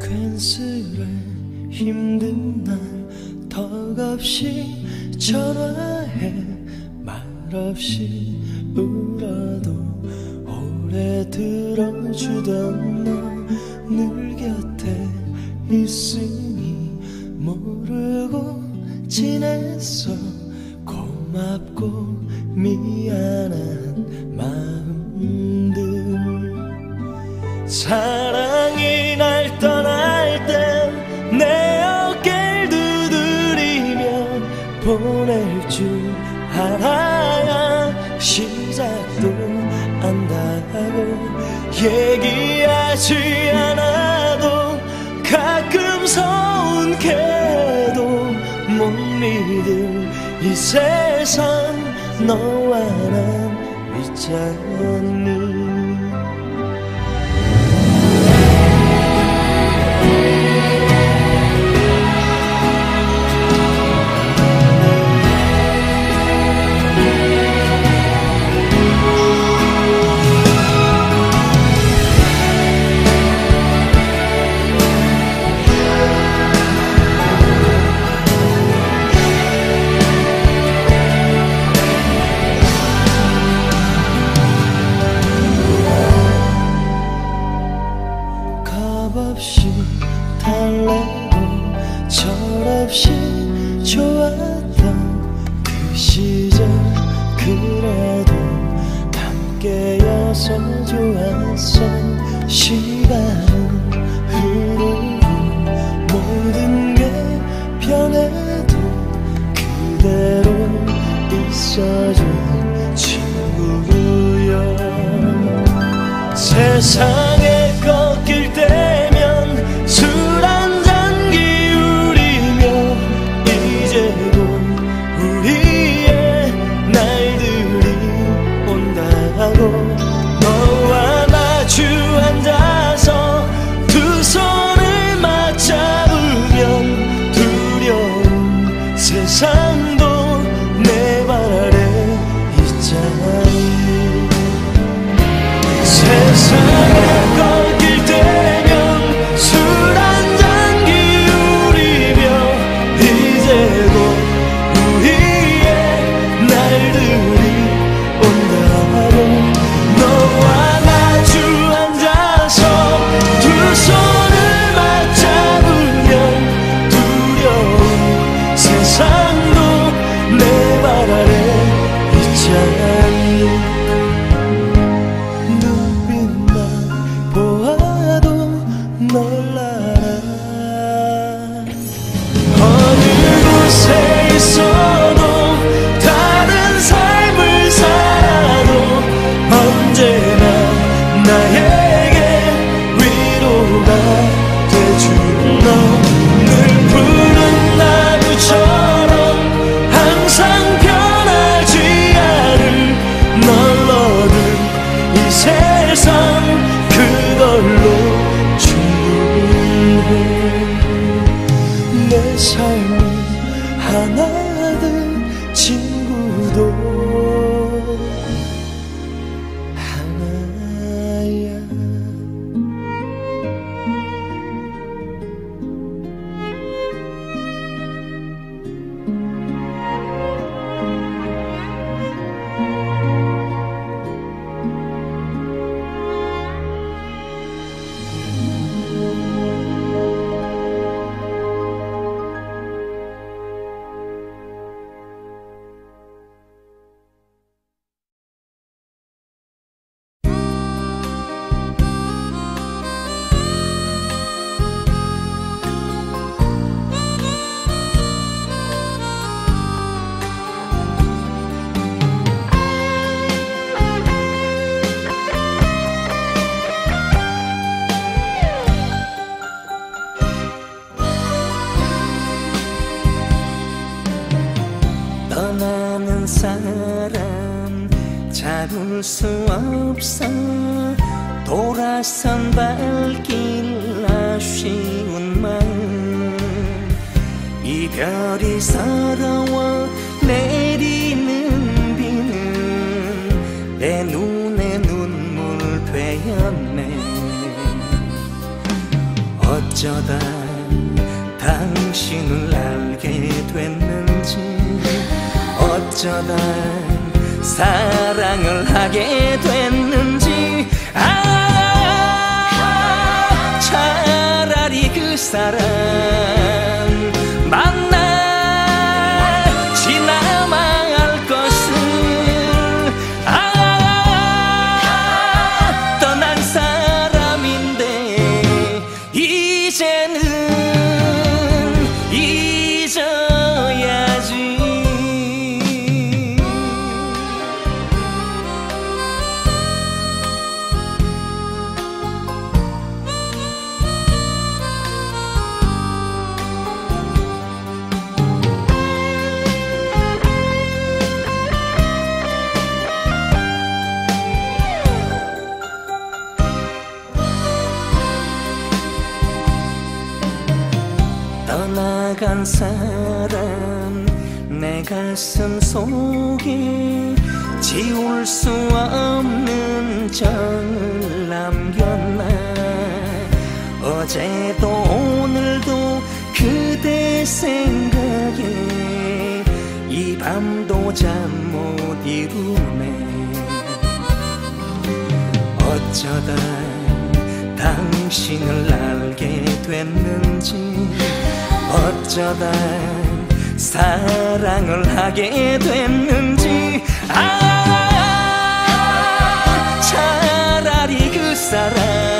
괜스레 힘든 날 턱없이 전화해 말없이 울어도 오래 들어주던 너 늘 곁에 있으니 모르고 지냈어. 고맙고 미안한 마음들. 사랑이 날 떠날 땐 내 어깨를 두드리며 보낼 줄 알아야 시작도 안다고. 얘기하지 않아도 가끔 서운해도 못 믿을 이 세상 너와 난 있잖니. 달래고 철없이 좋았던 그 시절 그래도 함께여서 좋았어. 시간은 흐르고 모든 게 변해도 그대로 있어준 친구여. 세상에 꺾일 때면 술 한잔 기울이며 이제 곧 우리의 날들이 온다고. 너와 마주 앉아서 두 손을 맞잡으면 두려운 세상도 내 발 아래 있잖니. 세상에 꺾일 때면 술 한잔 기울이며 이제 곧 우리의 날들이 온다고. 너와 마주 앉아서 두 손을 맞잡으면 두려운 세상도 내 발 아래 있잖니. 널 알아. 어느 곳에 있어도 다른 삶을 살아도 언제나 나에게 위로가 돼준 너. 늘 푸른 나무처럼 항상 변하지 않을 널 얻은 이 세상 그걸로 내 삶은 하나든 친구도 하나야. 떠나는 사람 잡을 수 없어. 돌아선 발길 아쉬운 마음. 이별이 서러워 내리는 비는 내 눈에 눈물 되었네. 어쩌다 당신을 알게 됐는지, 어쩌다 사랑을 하게 됐는지. 차라리 그 사람 만나 지나말 것을. 떠난 사람인데 이제는 잊어야지. 떠나간 사람 내 가슴 속에 지울 수 없는 정을 남겼나. 어제도 오늘도 그대 생각에 이 밤도 잠 못 이루네. 어쩌다 당신을 알게 됐는지, 어쩌다 사랑을 하게 됐는지. 차라리 그 사람